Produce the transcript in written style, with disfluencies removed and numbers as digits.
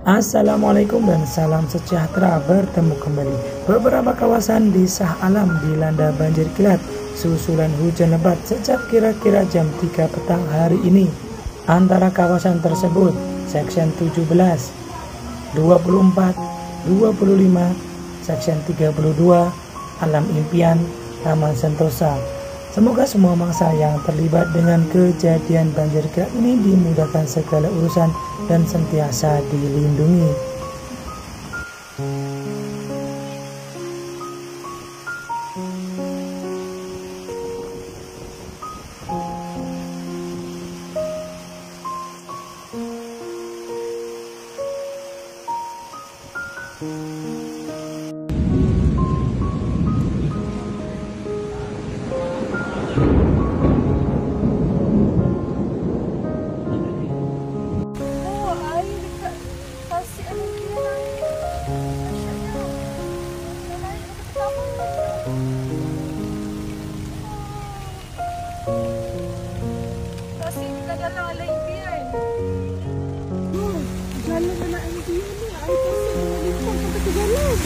Assalamualaikum dan salam sejahtera, bertemu kembali. Beberapa kawasan di Shah Alam dilanda banjir kilat susulan hujan lebat sejak kira-kira jam 3 petang hari ini. Antara kawasan tersebut Section 17, 24, 25, Section 32, Alam Impian, Taman Sentosa. Semoga semua mangsa yang terlibat dengan kejadian banjir kilat ini dimudahkan segala urusan dan sentiasa dilindungi. Kasi kita dalam Alam Impian. Jalan Alam Impian ni, ay kasi nalipon sampai ke jalan.